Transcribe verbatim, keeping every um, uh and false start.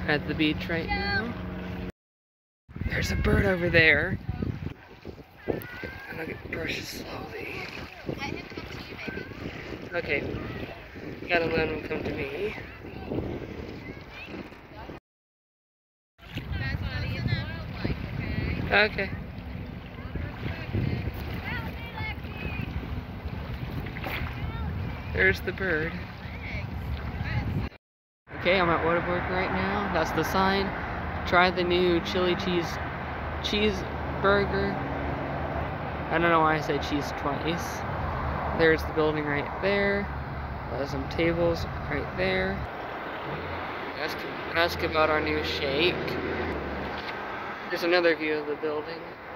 at the beach right now. There's a bird over there. I'm gonna brush it slowly. Let him come to you, maybe. Okay. Gotta let him come to me. Okay. There's the bird. Okay, I'm at Whataburger right now. That's the sign. Try the new chili cheese cheeseburger. I don't know why I said cheese twice. There's the building right there. There's some tables right there. Ask, ask about our new shake. There's another view of the building.